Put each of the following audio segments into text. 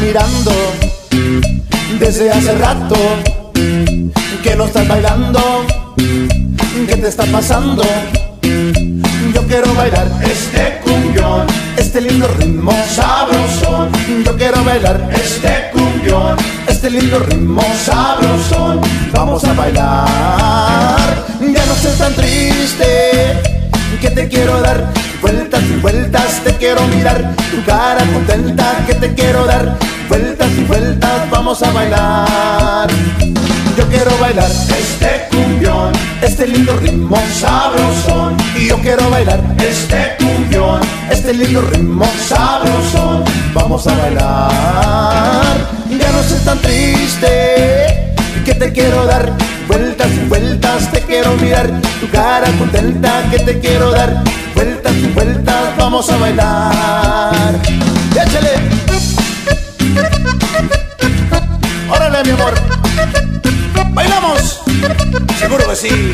mirando desde hace rato, que no estás bailando. ¿Qué te está pasando? Yo quiero bailar este cumbión, este lindo ritmo sabrosón. Yo quiero bailar este cumbión, este lindo ritmo sabrosón. Vamos a bailar, ya no estés tan triste, que te quiero dar vueltas y vueltas, te quiero mirar tu cara contenta, que te quiero dar vueltas y vueltas. Vamos a bailar. Yo quiero bailar este cumbión, este lindo ritmo sabrosón. Y yo quiero bailar este cumbión, este lindo ritmo sabrosón. Vamos a bailar, ya no estés tan triste, que te quiero dar vueltas y vueltas, te quiero mirar tu cara contenta, que te quiero dar vueltas y vueltas. Vamos a bailar. ¡Échale! ¡Órale, mi amor! ¿Bailamos? Seguro que sí.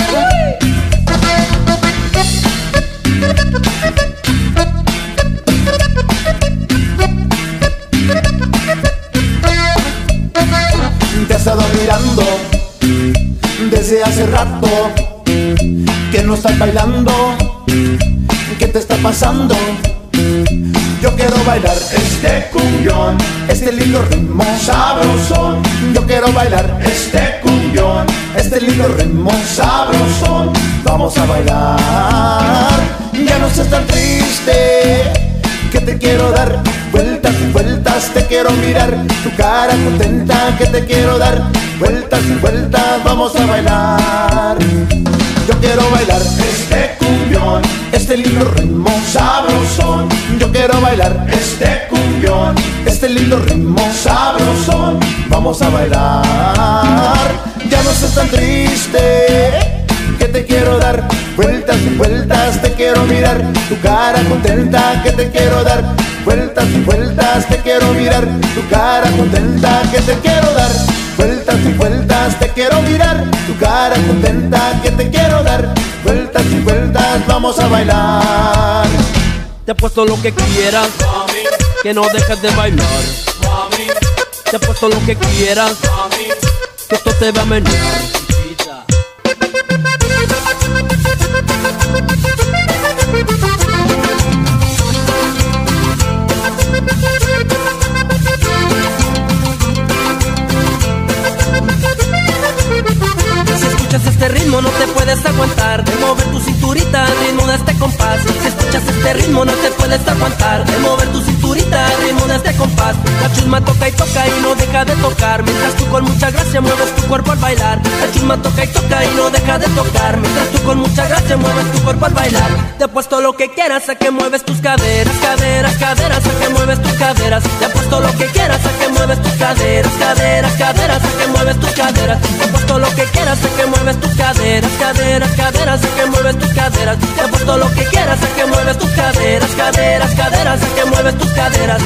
Te has estado mirando desde hace rato, que no estás bailando. ¿Qué te está pasando? Yo quiero bailar este cumbión, este lindo ritmo sabrosón. Yo quiero bailar este cumbión, este lindo ritmo sabrosón. Vamos a bailar, ya no estés tan triste, que te quiero dar vueltas y vueltas, te quiero mirar tu cara contenta, que te quiero dar vueltas y vueltas. Vamos a bailar. Yo quiero bailar este cumbión, este lindo ritmo sabrosón. Yo quiero bailar este cumbión, este lindo ritmo sabrosón. Vamos a bailar, ya no estés tan triste, que te quiero dar vueltas y vueltas, te quiero mirar tu cara contenta, que te quiero dar vueltas y vueltas, te quiero mirar tu cara contenta, que te quiero dar vueltas y vueltas, te quiero mirar tu cara contenta, que te quiero dar vueltas y vueltas. Vamos a bailar. Te apuesto lo que quieras, mami, que no dejes de bailar, mami. Te apuesto lo que quieras, mami, que esto te va a menear. Este ritmo no te puedes aguantar, de mover tu cinturita al ritmo de este compás. Si escuchas este ritmo no te puedes aguantar, de mover tu cinturita al ritmo de este compás. La chusma toca y toca y no deja de tocar, mientras tú con mucha gracia mueves tu cuerpo al bailar. La chusma toca y toca y no deja de tocar, mientras tú con mucha gracia mueves tu cuerpo al bailar. Te apuesto lo que quieras a que mueves tus caderas, caderas, caderas, a que mueves tus caderas. Te apuesto lo que quieras a que mueves tus caderas, caderas, caderas, a que mueves tus caderas. Te apuesto lo que quieras a que mueves tus caderas, caderas, caderas, a que mueves tus caderas. Te apuesto lo que quieras a que mueves tus caderas, caderas, caderas, a que mueves tus caderas.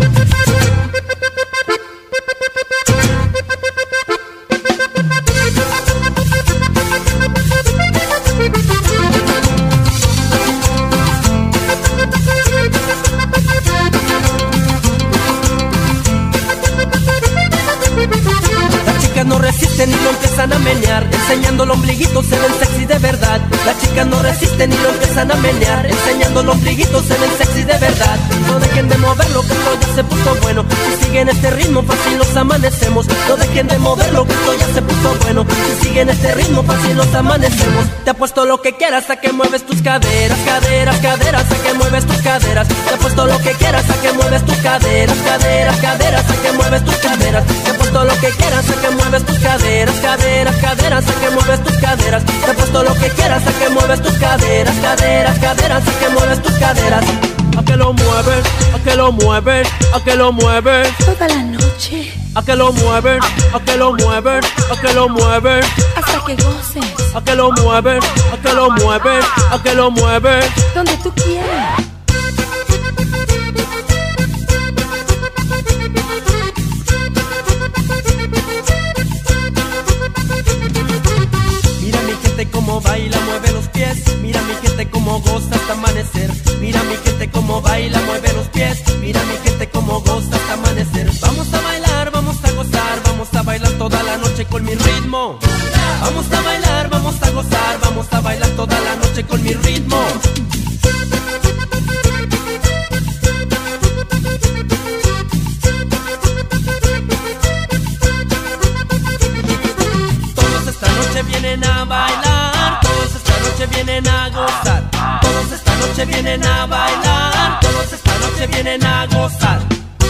No resisten y lo empiezan a menear, enseñando el ombliguito se ven sexy de verdad. Las chicas no resisten y lo empiezan a menear, enseñando el ombliguito se ven sexy de verdad. No dejen de moverlo que esto ya se puso bueno, si siguen este ritmo fácil los amanecemos. No dejen de moverlo que esto ya se puso bueno, si siguen este ritmo fácil los amanecemos. Te apuesto lo que quieras a que mueves tus caderas, caderas, caderas, a que mueves tus caderas. Te apuesto lo que quieras a que mueves tus caderas, caderas, caderas, a que mueves tus caderas. Te apuesto lo que quieras a que mueves tus caderas, caderas, caderas, a que mueves tus caderas. Te apuesto lo que quieras a que mueves tus caderas, caderas, caderas, a que mueves tus caderas. A que lo mueves, a que lo mueves, a que lo mueves toda la noche. A que lo mueves, a que lo mueves, a que lo mueves hasta que goces. A que lo mueves, a que lo mueves, a que lo mueves donde tú quieras. Mira mi gente como baila, mueve los pies. Mira mi gente como goza. hasta amanecer. Mira mi gente como baila, mueve los pies. Mira mi gente como goza hasta amanecer. Vamos a bailar, vamos a gozar, vamos a bailar toda la noche con mi ritmo. Vamos a bailar, vamos a gozar, vamos a bailar toda la noche con mi ritmo. Todos esta noche vienen a bailar, todos esta noche vienen a gozar, todos esta noche vienen a bailar, todos esta noche vienen a gozar.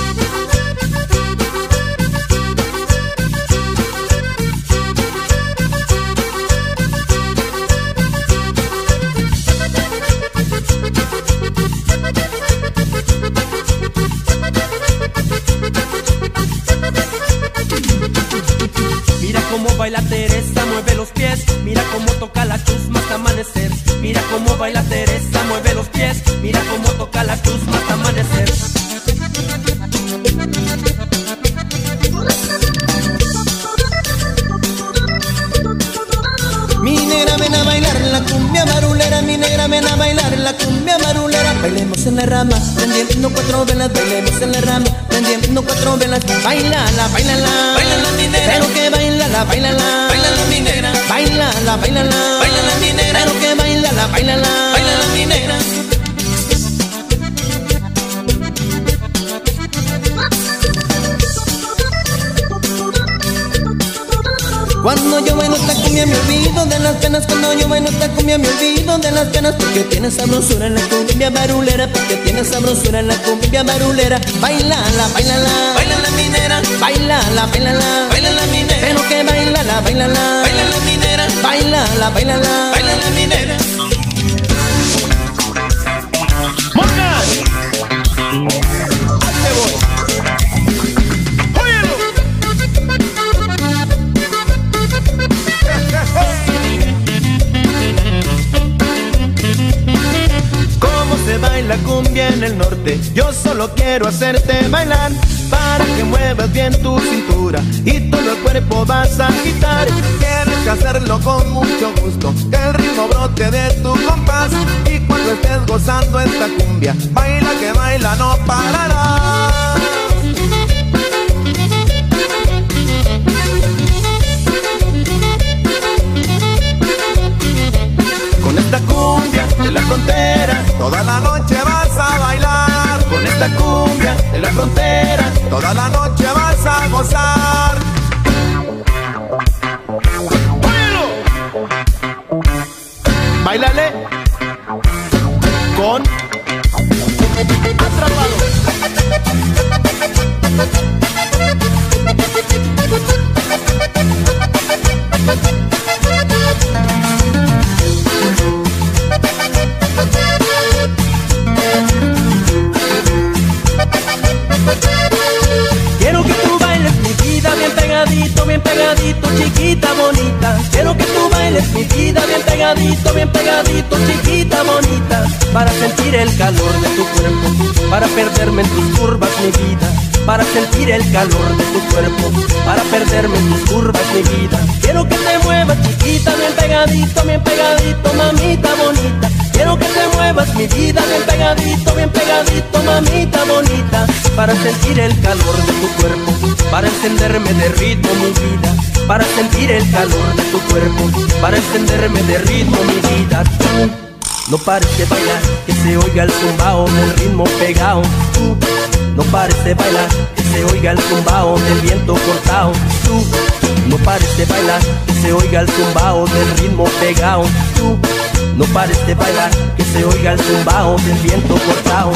Mira cómo baila Teresa, mueve los pies. Mira cómo toca la chusma hasta amanecer. Mira cómo baila Teresa, mueve los pies. Mira cómo toca la chusma hasta amanecer. Mi negra ven a bailar la cumbia marulera, mi negra ven a bailar la cumbia marulera. Bailemos en la rama, prendiendo 4 velas, bailemos en la rama, prendiendo 4 velas. Bailala, bailala, bailala mi negra, pero que bailala, bailala, bailala mi negra, bailala, bailala, bailala mi negra, pero que bailala, bailala, bailala mi negra. Cuando yo bailo esta cumbia me olvido de las penas. Cuando yo bailo esta cumbia me olvido de las penas. Porque tiene sabrosura en la cumbia marulera, porque tiene sabrosura en la cumbia marulera. Bailala, bailala, bailala minera, bailala, bailala, bailala minera, pero que bailala, bailala, bailala minera, bailala, bailala, bailala minera. Baila cumbia en el norte, yo solo quiero hacerte bailar para que muevas bien tu cintura y todo el cuerpo vas a agitar. Tienes que hacerlo con mucho gusto, que el ritmo brote de tu compás. Y cuando estés gozando esta cumbia, baila que baila no parará. Con esta cumbia de la frontera, toda la noche vas a bailar. Con esta cumbia de la frontera, toda la noche vas a gozar. Báilale con Atrapado. Quiero que tú bailes mi vida bien pegadito, chiquita bonita. Quiero que tú bailes mi vida bien pegadito, chiquita bonita. Para sentir el calor de tu cuerpo, para perderme en tus curvas mi vida. Para sentir el calor de tu cuerpo, para perderme en tus curvas mi vida. Quiero que te muevas chiquita bien pegadito, mamita bonita. Quiero que te muevas mi vida bien pegadito, mamita bonita. Para sentir el calor de tu cuerpo, para encenderme de ritmo mi vida. Para sentir el calor de tu cuerpo, para encenderme de ritmo mi vida. Tú no pares de bailar, que se oiga el zumbao del ritmo pegado. Tú no pares de bailar, que se oiga el zumbao del viento cortado. Tú no pares de bailar, que se oiga el zumbao del ritmo pegado. Tú no pares de bailar, que se oiga el zumbao del viento cortado.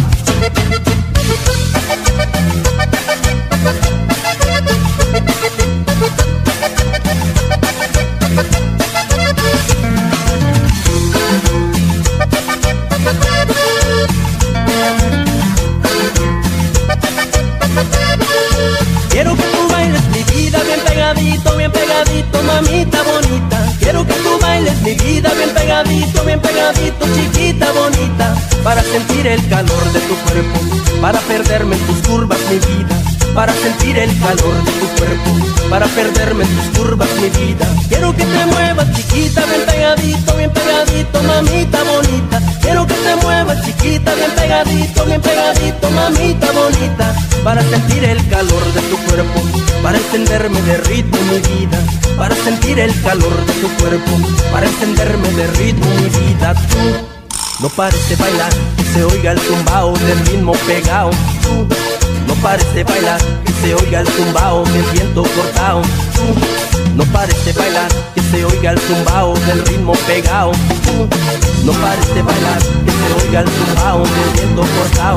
Quiero que tú bailes mi vida bien pegadito, mamita bonita. Quiero que tú bailes mi vida bien pegadito, chiquita bonita. bonita, para sentir el calor de tu cuerpo, para perderme en tus curvas mi vida, para sentir el calor de tu cuerpo, para perderme en tus curvas mi vida. Quiero que te muevas chiquita, bien pegadito, mamita bonita. Quiero que te muevas chiquita, bien pegadito, mamita bonita, para sentir el calor de tu cuerpo, para encenderme de ritmo mi vida, para sentir el calor de tu cuerpo, para encenderme de ritmo mi vida. Tú no pares de bailar, que se oiga el tumbao del ritmo pegado. Tú no pares de bailar, que se oiga el tumbao del viento cortado. Tú no pares de bailar, que se oiga el tumbao del ritmo pegado. Tú no pares de bailar, que se oiga el tumbao del viento cortado.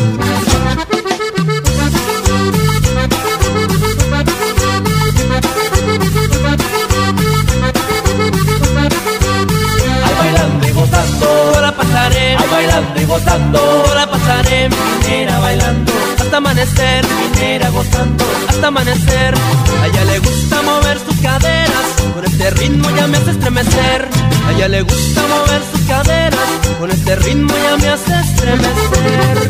Bailando y gozando, yo la pasaré. Ay, bailando y gozando, yo la pasaré. Minera bailando hasta amanecer, minera gozando hasta amanecer. A ella le gusta mover sus caderas, con este ritmo ya me hace estremecer. A ella le gusta mover sus caderas, con este ritmo ya me hace estremecer.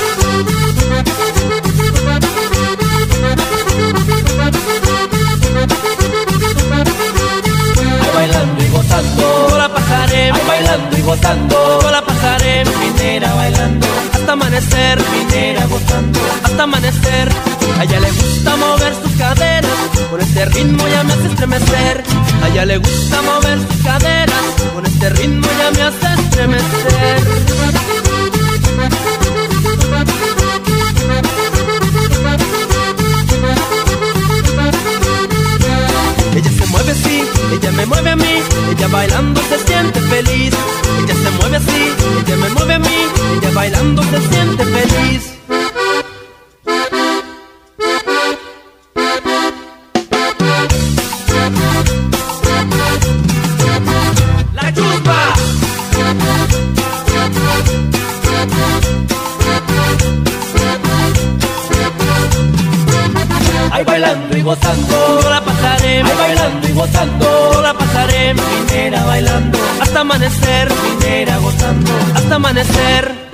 Bailando y gozando, yo la pasaré. Ay, bailando y gozando, yo la pasaré. Minera bailando hasta amanecer, minera gozando hasta amanecer. A ella le gusta mover sus caderas, con este ritmo ya me hace estremecer. A ella le gusta mover sus caderas, con este ritmo ya me hace estremecer. Ella se mueve así, ella me mueve a mí, ella bailando se siente feliz. Ella se mueve así, ella me mueve a mí, ella bailando se siente feliz. La chuspa. Ay, bailando y gozando, yo la pasaré. Ay, bailando y gozando, yo la pasaré. Minera bailando hasta amanecer, minera gozando hasta amanecer.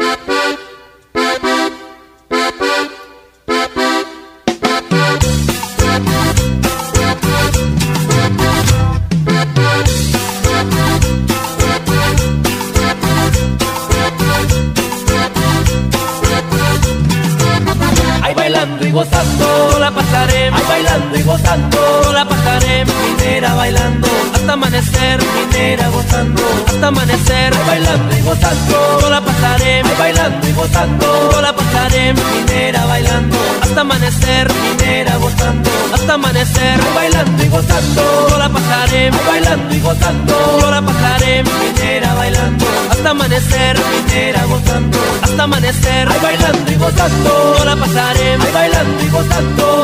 Bailando y gozando, yo la pasaré. Ay, bailando y gozando, yo la pasaré. Minera bailando hasta amanecer, minera gozando hasta amanecer. Ay, bailando y gozando, yo la pasaré. Ay, bailando y gozando, yo la pasaré. Minera bailando hasta amanecer, minera gozando hasta amanecer. Ay, bailando y gozando, yo la pasaré. Ay, bailando y gozando, yo la pasaré. Minera bailando hasta amanecer, minera gozando hasta amanecer. Ay, bailando y gozando, yo la pasaré. Ay, bailando y gozando,